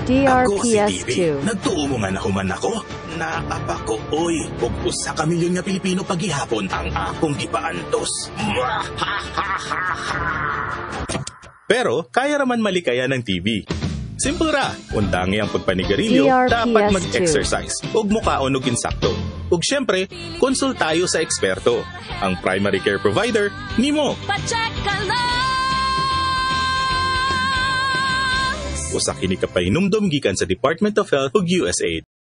Ako si TV. DRPS2. Nagtuo mo nga na human ako. Naapa ko, oy. Ug usa ka milyon nga Pilipino paghihapon ang akong gipaantos. Pero kaya raman malikaya ng TV. Simple ra, undangi ang pagpanigarilyo, DRPS2. dapat mag-exercise, ug mukaon og insakto. Ug syempre, konsultayo sa eksperto, ang primary care provider nimo. Pa-check ka lang! Usa kini ka pahinumdom gikan sa Department of Health ug USAID.